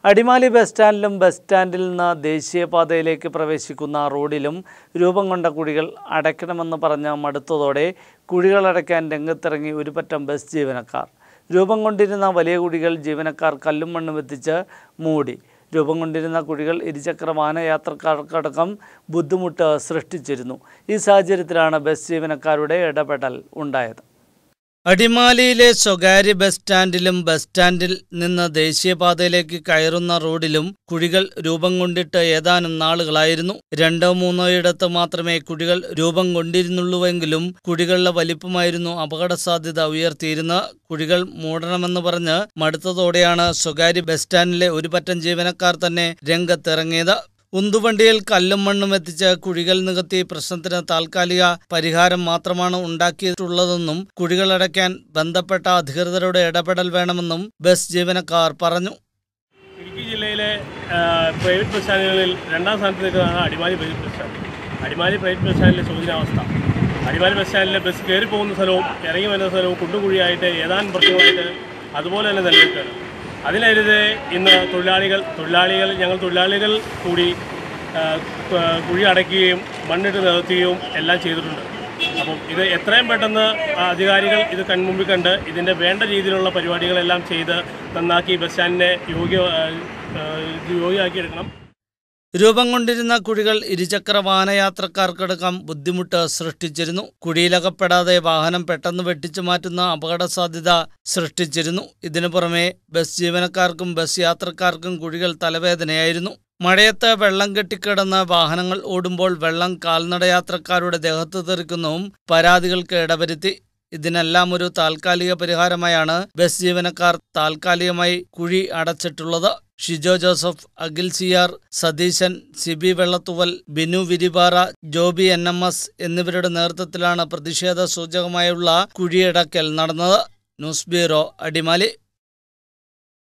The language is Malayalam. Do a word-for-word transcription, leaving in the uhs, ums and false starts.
അടിമാലി ബസ് സ്റ്റാൻഡിലും ബസ് സ്റ്റാൻഡിൽ നിന്ന് ദേശീയപാതയിലേക്ക് പ്രവേശിക്കുന്ന റോഡിലും രൂപം കൊണ്ട കുഴികൾ അടയ്ക്കണമെന്ന് പറഞ്ഞ മടുത്തതോടെ കുഴികൾ അടയ്ക്കാൻ രംഗത്തിറങ്ങി ഒരു പറ്റം ബസ് ജീവനക്കാർ. രൂപം കൊണ്ടിരുന്ന വലിയ കുഴികൾ ജീവനക്കാർ കല്ലും മണ്ണും എത്തിച്ച് മൂടി. രൂപം കൊണ്ടിരുന്ന കുഴികൾ ഇരുചക്ര വാഹന യാത്രക്കാർക്കടക്കം ബുദ്ധിമുട്ട് സൃഷ്ടിച്ചിരുന്നു. ഈ സാഹചര്യത്തിലാണ് ബസ് ജീവനക്കാരുടെ ഇടപെടൽ ഉണ്ടായത്. അടിമാലിയിലെ സ്വകാര്യ ബസ് സ്റ്റാൻഡിലും ബസ് സ്റ്റാൻഡിൽ നിന്ന് ദേശീയപാതയിലേക്ക് കയറുന്ന റോഡിലും കുഴികൾ രൂപം കൊണ്ടിട്ട് ഏതാനും നാളുകളായിരുന്നു. രണ്ടോ മൂന്നോ ഇടത്ത് മാത്രമേ കുഴികൾ രൂപം കൊണ്ടിരുന്നുള്ളൂവെങ്കിലും കുഴികളുടെ വലിപ്പമായിരുന്നു അപകട സാധ്യത ഉയർത്തിയിരുന്നത്. കുഴികൾ മൂടണമെന്ന് പറഞ്ഞ് മടുത്തതോടെയാണ് സ്വകാര്യ ബസ് സ്റ്റാൻഡിലെ ഒരു പറ്റം ജീവനക്കാർ തന്നെ രംഗത്തിറങ്ങിയത്. ഉന്തുവണ്ടിയിൽ കല്ലും മണ്ണും എത്തിച്ച് കുഴികൾ നികത്തി പ്രശ്നത്തിന് താൽക്കാലിക പരിഹാരം മാത്രമാണ് ഉണ്ടാക്കിയിട്ടുള്ളതെന്നും കുഴികളടയ്ക്കാൻ ബന്ധപ്പെട്ട അധികൃതരുടെ ഇടപെടൽ വേണമെന്നും ബസ് ജീവനക്കാർ പറഞ്ഞു. ഇടുക്കി ജില്ലയിലെ പ്രൈവറ്റ് ബസ് സ്റ്റാൻഡുകളിൽ രണ്ടാം സ്ഥാനത്ത് നിൽക്കുന്നതാണ് Adimali private bus stand. Adimali private bus സ്റ്റാൻഡിലെ ശോചനാവസ്ഥ. അടിമാലി ബസ് സ്റ്റാൻഡിലെ ബസ് കയറി പോകുന്ന സ്ഥലവും ഇറങ്ങി വരുന്ന സ്ഥലവും കുണ്ടും കുഴിയായിട്ട് ഏതാനും പ്രശ്നമായിട്ട് അതുപോലെ തന്നെ നിലനിൽക്കുകയാണ്. അതിനെതിരെ ഇന്ന് തൊഴിലാളികൾ തൊഴിലാളികൾ ഞങ്ങൾ തൊഴിലാളികൾ കൂടി കുഴി അടയ്ക്കുകയും മണ്ണിട്ട് നികത്തുകയും എല്ലാം ചെയ്തിട്ടുണ്ട്. അപ്പം ഇത് എത്രയും പെട്ടെന്ന് അധികാരികൾ ഇത് കൺമുമ്പിൽ കണ്ട് ഇതിൻ്റെ വേണ്ട രീതിയിലുള്ള പരിപാടികളെല്ലാം ചെയ്ത് നന്നാക്കി ബസ് സ്റ്റാൻഡിനെ യോഗ്യ യോഗ്യമാക്കിയെടുക്കണം. രൂപം കൊണ്ടിരുന്ന കുഴികൾ ഇരുചക്ര വാഹനയാത്രക്കാർക്കടക്കം ബുദ്ധിമുട്ട് സൃഷ്ടിച്ചിരുന്നു. കുഴിയിലകപ്പെടാതെ വാഹനം പെട്ടെന്ന് വെട്ടിച്ചു മാറ്റുന്ന അപകട സാധ്യത സൃഷ്ടിച്ചിരുന്നു. ഇതിനു പുറമെ ബസ് ജീവനക്കാർക്കും ബസ് യാത്രക്കാർക്കും കുഴികൾ തലവേദനയായിരുന്നു. മഴയത്ത് വെള്ളം കെട്ടിക്കിടന്ന് വാഹനങ്ങൾ ഓടുമ്പോൾ വെള്ളം കാൽനടയാത്രക്കാരുടെ ദേഹത്ത് തെറിക്കുന്നതും പരാതികൾക്ക് ഇടവരുത്തി. ഇതിനെല്ലാം ഒരു താൽക്കാലിക പരിഹാരമായാണ് ബസ് ജീവനക്കാർ താൽക്കാലികമായി കുഴി അടച്ചിട്ടുള്ളത്. Shijo Joseph, Akhil Siyar, Satheesan, Sibi Vellathuval, Binu Viripara, Joby N M S എന്നിവരുടെ നേതൃത്വത്തിലാണ് പ്രതിഷേധ സൂചകമായുള്ള കുഴിയടക്കൽ നടന്നത്. News bureau, Adimali.